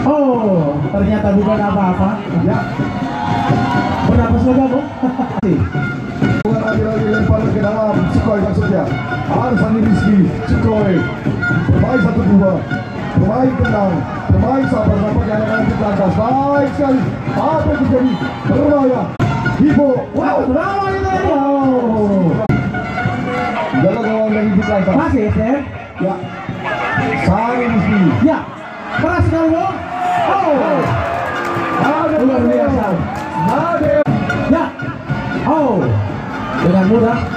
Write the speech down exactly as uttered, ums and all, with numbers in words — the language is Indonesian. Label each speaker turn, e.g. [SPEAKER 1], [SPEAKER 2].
[SPEAKER 1] Oh, ternyata bukan apa-apa. Ya. Berapa sudah bu?
[SPEAKER 2] Bukan lagi-lagi lempar ke dalam. Sukoi maksudnya. Arsani Rizky, Sukoi. Bermain satu dua. Bermain tenang. Bermain sabar sampai ke anak-anak di atas. Baik sekali. Apa yang terjadi? Berbahaya. Ibu.
[SPEAKER 1] Wow, drama ini tadi. Oh.
[SPEAKER 2] Jaga gawang dari di atas.
[SPEAKER 1] Masih ya?
[SPEAKER 2] Ya. Sani Rizky.
[SPEAKER 1] Ya. Keras sekali bu. Oh.
[SPEAKER 2] Ada
[SPEAKER 1] Luar biasa.
[SPEAKER 2] Ada.
[SPEAKER 1] Ya. Oh. Dengan mudah